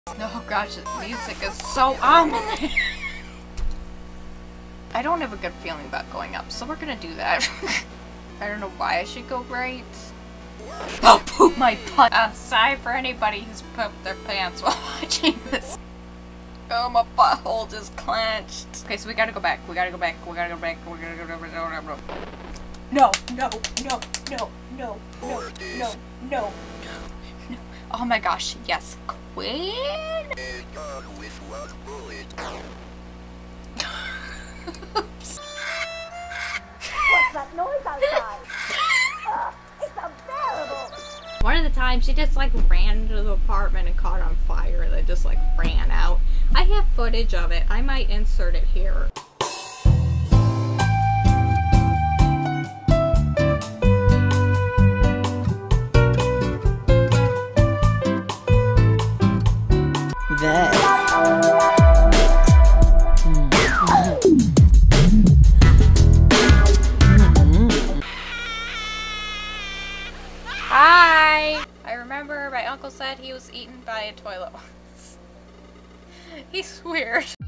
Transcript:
Oh gosh, the music is so ominous. I don't have a good feeling about going up, so we're gonna do that. I don't know why I should go right. Oh, poop my butt! I'm sorry for anybody who's pooped their pants while watching this. Oh, my butthole just clenched. Okay, so we gotta go back. We gotta go back. We gotta go back. We gotta go back. No, no, no, no, no, no, no, no. Oh my gosh, yes. Queen? Oops. What's that noise outside? It's unbearable! One of the times she just like ran into the apartment and caught on fire and then just like ran out. I have footage of it. I might insert it here. Hi! I remember my uncle said he was eaten by a toilet once. He's weird.